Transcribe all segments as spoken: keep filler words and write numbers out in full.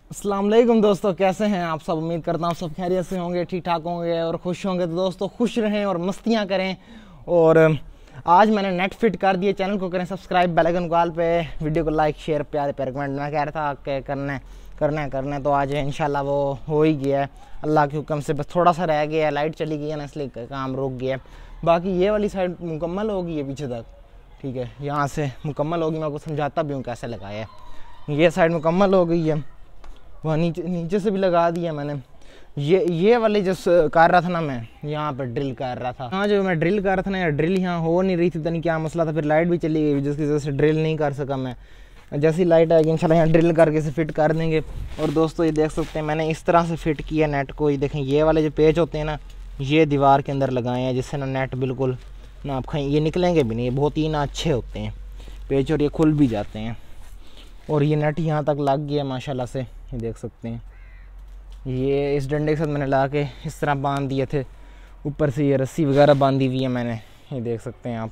अस्सलाम वालेकुम दोस्तों, कैसे हैं आप सब। उम्मीद करता हूँ सब खैरियत से होंगे, ठीक ठाक होंगे और खुश होंगे। तो दोस्तों खुश रहें और मस्तियाँ करें। और आज मैंने नेट फिट कर दिए। चैनल को करें सब्सक्राइब, बेल आइकन कॉल पे, वीडियो को लाइक शेयर, प्यारे प्यारे कमेंट। मैं कह रहा था कि करना है करना है करना है तो आज इंशाल्लाह वो हो ही गया है अल्लाह के हुक्म से। बस थोड़ा सा रह गया है, लाइट चली गई है ना, इसलिए काम रुक गया है। बाकी ये वाली साइड मुकम्मल हो गई है पीछे तक, ठीक है। यहाँ से मुकम्मल होगी, मैं आपको समझाता भी हूँ कैसे लगाया है। ये साइड मुकम्मल हो गई है, वहाँ नीचे नीचे से भी लगा दिया मैंने। ये ये वाले जो कर रहा था ना, मैं यहाँ पर ड्रिल कर रहा था। हाँ, जो मैं ड्रिल कर रहा था ना यार, ड्रिल यहाँ हो नहीं रही थी, पता नहीं क्या मसला था। फिर लाइट भी चली गई जिसकी वजह से ड्रिल नहीं कर सका मैं। जैसी लाइट आएगी इंशाल्लाह यहाँ ड्रिल करके इसे फिट कर देंगे। और दोस्तों ये देख सकते हैं मैंने इस तरह से फिट किया नेट को। ये देखें, ये वाले जो पेज होते हैं ना, ये दीवार के अंदर लगाए हैं, जिससे ना नेट बिल्कुल ना आप कहीं ये निकलेंगे भी नहीं। बहुत ही ना अच्छे होते हैं पेज और ये खुल भी जाते हैं। और ये नेट यहाँ तक लग गया माशाल्लाह से, ये देख सकते हैं। ये इस डंडे के साथ मैंने ला के इस तरह बांध दिए थे। ऊपर से ये रस्सी वगैरह बांधी हुई है मैंने, ये देख सकते हैं आप।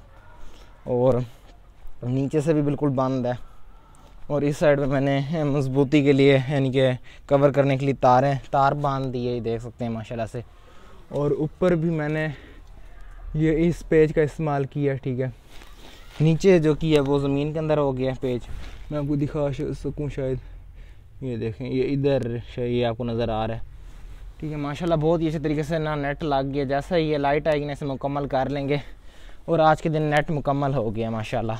और नीचे से भी बिल्कुल बंद है। और इस साइड पे मैंने मजबूती के लिए यानी कि कवर करने के लिए तारें तार बांध दिए, ये देख सकते हैं माशाल्लाह से। और ऊपर भी मैंने ये इस पेज का इस्तेमाल किया, ठीक है। नीचे जो किया वो ज़मीन के अंदर हो गया पेज, मैं आपको दिखा सकूँ शायद। ये देखें, ये इधर ये आपको नज़र आ रहा है, ठीक है। माशाल्लाह बहुत ही अच्छे तरीके से ना नेट लग गया। जैसा ही ये लाइट आएगी ना, इसे मुकम्मल कर लेंगे। और आज के दिन नेट मुकम्मल हो गया माशाल्लाह।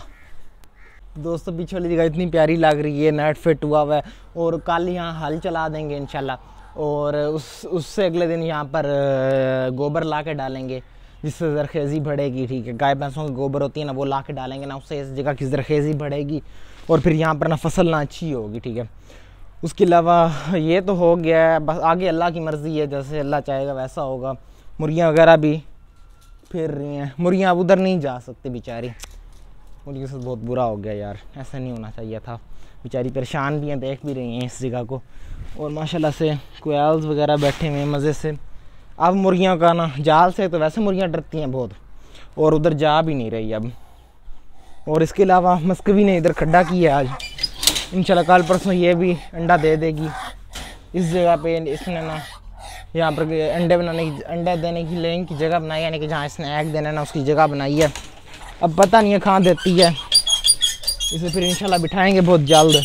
दोस्तों पीछे वाली जगह इतनी प्यारी लग रही है, नेट फिट हुआ हुआ है। और कल यहाँ हल चला देंगे इंशाल्लाह। और उस उससे अगले दिन यहाँ पर गोबर ला के डालेंगे, जिससे ज़रखेज़ी बढ़ेगी, ठीक है। गाय भैंसों की गोबर होती है ना, वो ला के डालेंगे ना, उससे इस जगह की ज़रखेज़ी बढ़ेगी। और फिर यहाँ पर ना फसल ना अच्छी होगी, ठीक है। उसके अलावा ये तो हो गया है, बस आगे अल्लाह की मर्ज़ी है, जैसे अल्लाह चाहेगा वैसा होगा। मुर्गियाँ वगैरह भी फिर रही हैं। मुर्गियाँ अब उधर नहीं जा सकती बेचारी, मुर्गियों से बहुत बुरा हो गया यार, ऐसा नहीं होना चाहिए था। बेचारी परेशान भी हैं, देख भी रही हैं इस जगह को। और माशाल्लाह से कोयल्स वगैरह बैठे हुए हैं मज़े से। अब मुर्गियों का ना जाल से तो वैसे मुर्गियाँ डरती हैं बहुत, और उधर जा भी नहीं रही अब। और इसके अलावा मस्कवी ने इधर खड्डा किया आज, इंशाल्लाह कल परसों ये भी अंडा दे देगी। इस जगह पे इसने ना यहाँ पर अंडे बनाने की अंडे देने की लेने की जगह बनाई, यानी कि जहाँ इसने एग देना है ना, उसकी जगह बनाई है। अब पता नहीं है कहाँ देती है, इसे फिर इंशाल्लाह बिठाएंगे बहुत जल्द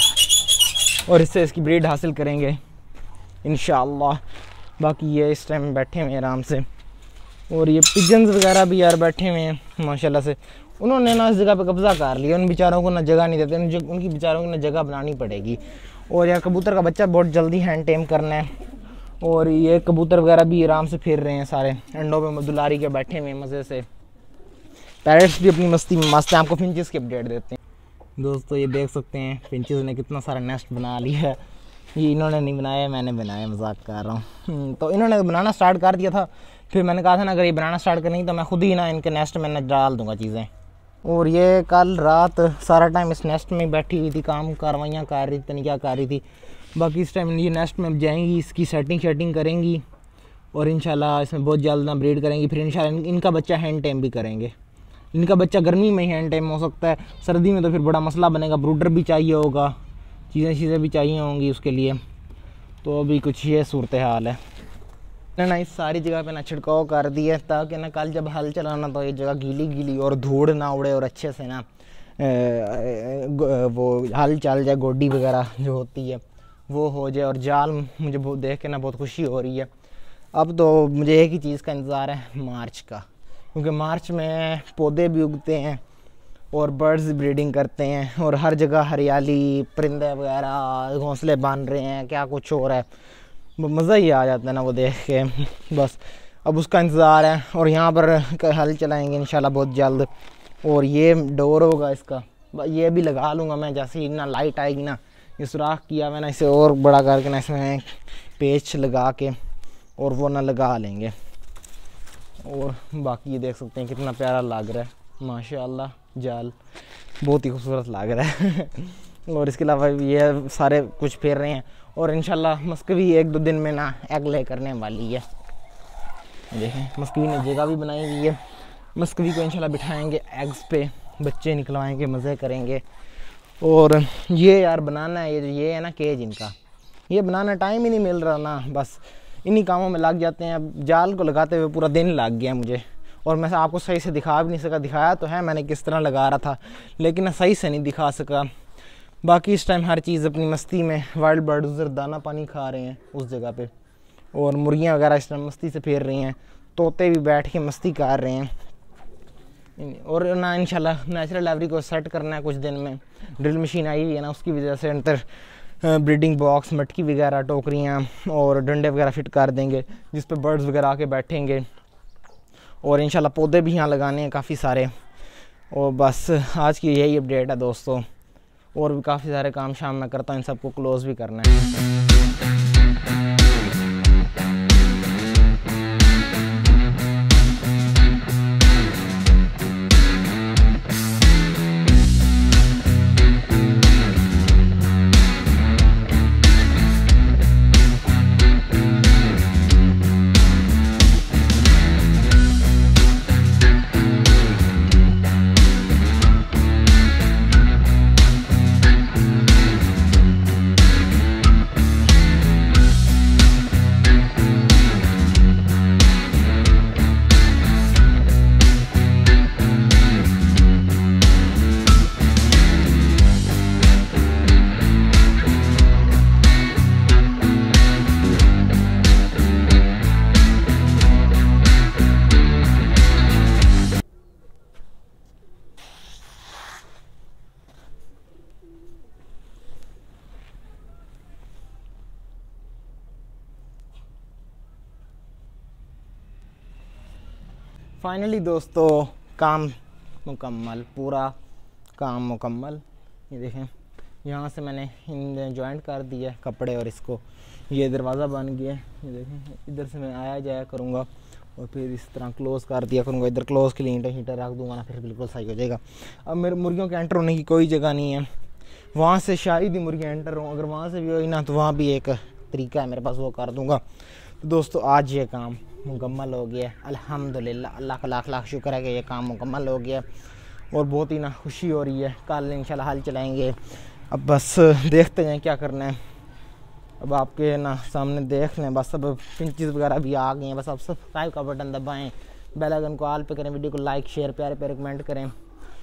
और इससे इसकी ब्रीड हासिल करेंगे इंशाल्लाह। बाकी ये इस टाइम बैठे हुए हैं आराम से। और ये पिजन्स वगैरह भी यार बैठे हुए हैं माशाल्लाह से। उन्होंने ना इस जगह पे कब्ज़ा कर लिया, उन बेचारों को ना जगह नहीं देते, उनकी बेचारों को ना जगह बनानी पड़ेगी। और यार कबूतर का बच्चा बहुत जल्दी हैंड टेम करना है। और ये कबूतर वगैरह भी आराम से फिर रहे हैं, सारे अंडों पे दुलारी के बैठे हुए हैं मज़े से। पैरट्स भी अपनी मस्ती में मस्त हैं। आपको फिंचेस की अपडेट देते हैं। दोस्तों ये देख सकते हैं फिंचेस ने कितना सारा नेस्ट बना लिया है। ये इन्होंने नहीं बनाया, मैंने बनाया, मजाक कर रहा हूँ। तो इन्होंने बनाना स्टार्ट कर दिया था, फिर मैंने कहा था ना अगर ये बनाना स्टार्ट करेंगे तो मैं खुद ही ना इनके नेस्ट में न डाल दूँगा चीज़ें। और ये कल रात सारा टाइम इस नेस्ट में बैठी हुई थी, काम कार्रवाइयाँ कर रही थी, नहीं क्या कर रही थी। बाकी इस टाइम ये नेस्ट में जाएंगी, इसकी सेटिंग शेटिंग करेंगी और इंशाल्लाह इसमें बहुत जल्द ना ब्रीड करेंगी। फिर इंशाल्लाह इनका बच्चा हैंड टाइम भी करेंगे। इनका बच्चा गर्मी में ही हैंड टाइम हो सकता है, सर्दी में तो फिर बड़ा मसला बनेगा। ब्रूडर भी चाहिए होगा, चीज़ें चीज़ें भी चाहिए होंगी उसके लिए। तो अभी कुछ ये सूरत हाल है ना। इस सारी जगह पे ना छिड़काव कर दिया ताकि ना कल जब हल चलाना तो ये जगह गीली गीली और धूड़ ना उड़े और अच्छे से ना वो हल चल जाए, गोडी वगैरह जो होती है वो हो जाए। और जाल मुझे बहुत देख के ना बहुत खुशी हो रही है। अब तो मुझे एक ही चीज़ का इंतज़ार है, मार्च का, क्योंकि मार्च में पौधे भी उगते हैं और बर्ड्स ब्रीडिंग करते हैं और हर जगह हरियाली, परिंदे वगैरह घोंसले बन रहे हैं, क्या कुछ हो रहा है, मज़ा ही आ जाता है ना वो देख के। बस अब उसका इंतज़ार है। और यहाँ पर हल चलाएंगे इंशाल्लाह बहुत जल्द। और ये डोर होगा इसका, ये भी लगा लूँगा मैं, जैसे ही ना लाइट आएगी ना, ये सुराख किया हुआ ना, इसे और बड़ा करके ना इसमें पेच लगा के और वो ना लगा लेंगे। और बाकी ये देख सकते हैं कितना प्यारा लग रहा है माशाल्लाह, जाल बहुत ही खूबसूरत लग रहा है। और इसके अलावा ये सारे कुछ फेर रहे हैं और इंशाल्लाह मस्कवी एक दो दिन में ना एग ले करने वाली है। देखें मस्कवी ने जगह भी बनाई हुई है। मस्कवी को इंशाल्लाह बिठाएंगे एग्स पे, बच्चे निकलवाएंगे, मज़े करेंगे। और ये यार बनाना है, ये ये है ना केज इनका, ये बनाना टाइम ही नहीं मिल रहा ना, बस इन्हीं कामों में लग जाते हैं। अब जाल को लगाते हुए पूरा दिन लग गया मुझे, और मैं आपको सही से दिखा भी नहीं सका। दिखाया तो है मैंने किस तरह लगा रहा था, लेकिन सही से नहीं दिखा सका। बाकी इस टाइम हर चीज़ अपनी मस्ती में, वाइल्ड बर्ड उधर दाना पानी खा रहे हैं उस जगह पे, और मुर्गियाँ वगैरह इस टाइम मस्ती से फेर रही हैं, तोते भी बैठ के मस्ती कर रहे हैं। और ना इंशाल्लाह नेचुरल लाइब्रेरी को सेट करना है कुछ दिन में। ड्रिल मशीन आई हुई है ना, उसकी वजह से अंदर ब्रीडिंग बॉक्स, मटकी वगैरह, टोकरियाँ और डंडे वगैरह फिट कर देंगे, जिस पे बर्ड्स वगैरह आके बैठेंगे। और इंशाल्लाह पौधे भी यहाँ लगाने हैं काफ़ी सारे। और बस आज की यही अपडेट है दोस्तों, और भी काफ़ी सारे काम शाम में करता हूँ, इन सबको क्लोज़ भी करना है। फाइनली दोस्तों काम मुकम्मल, पूरा काम मुकम्मल। ये देखें, यहाँ से मैंने इन जॉइंट कर दिया कपड़े, और इसको ये दरवाज़ा बन गया। ये देखें, इधर से मैं आया जाया करूँगा और फिर इस तरह क्लोज़ कर दिया करूँगा। इधर क्लोज़ के लिए ईंटें हीटर रख दूँगा ना, फिर बिल्कुल सही हो जाएगा। अब मेरे मुर्गियों के एंटर होने की कोई जगह नहीं है, वहाँ से शायद ही मुर्गियाँ एंटर हों। अगर वहाँ से भी होई ना तो वहाँ भी एक तरीका है मेरे पास, वो कर दूँगा। तो दोस्तों आज ये काम मुकम्मल हो गया अल्हम्दुलिल्लाह। अल्लाह का लाख लाख शुक्र है कि ये काम मुकम्मल हो गया, और बहुत ही ना खुशी हो रही है। कल इंशाल्लाह हल चलाएंगे। अब बस देखते हैं क्या करना है। अब आपके ना सामने देख लें, बस अब पिंचेस वगैरह भी आ गए हैं। बस अब सब्सक्राइब का बटन दबाएं, बेल आइकन को ऑल पे करें, वीडियो को लाइक शेयर प्यारे प्यारे कमेंट करें।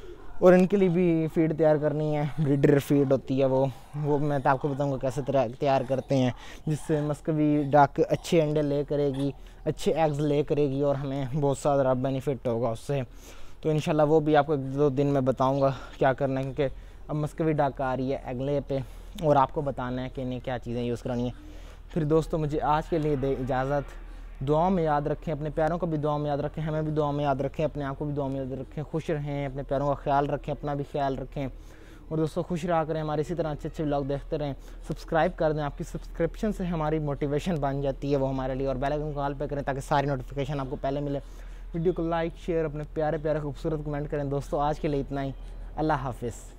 और इनके लिए भी फीड तैयार करनी है, ब्रीडर फीड होती है वो वो मैं तो आपको बताऊंगा कैसे तैयार करते हैं, जिससे मस्कवी डक अच्छे अंडे ले करेगी, अच्छे एग्स ले करेगी, और हमें बहुत सारा बेनिफिट होगा उससे। तो इंशाल्लाह वो भी आपको एक दो दिन में बताऊंगा क्या करना है, क्योंकि अब मस्कवी डक आ रही है अगले पे, और आपको बताना है कि इन्हें क्या चीज़ें यूज़ करनी है। फिर दोस्तों मुझे आज के लिए दे इजाज़त। दुआओं में याद रखें, अपने प्यारों को भी दुआ में याद रखें, हमें भी दुआ में याद रखें, अपने आप को भी दुआ में याद रखें। खुश रहें, अपने प्यारों का ख्याल रखें, अपना भी ख्याल रखें। और दोस्तों खुश रहा करें, हमारे इसी तरह अच्छे अच्छे व्लॉग देखते रहें। सब्सक्राइब कर दें, आपकी सब्सक्रिप्शन से हमारी मोटिवेशन बन जाती है वो हमारे लिए। और बेल आइकन को ऑल पे करें ताकि सारी नोटिफिकेशन आपको पहले मिले। वीडियो को लाइक शेयर, अपने प्यारे प्यारे खूबसूरत कमेंट करें। दोस्तों आज के लिए इतना ही, अल्लाह हाफिज़।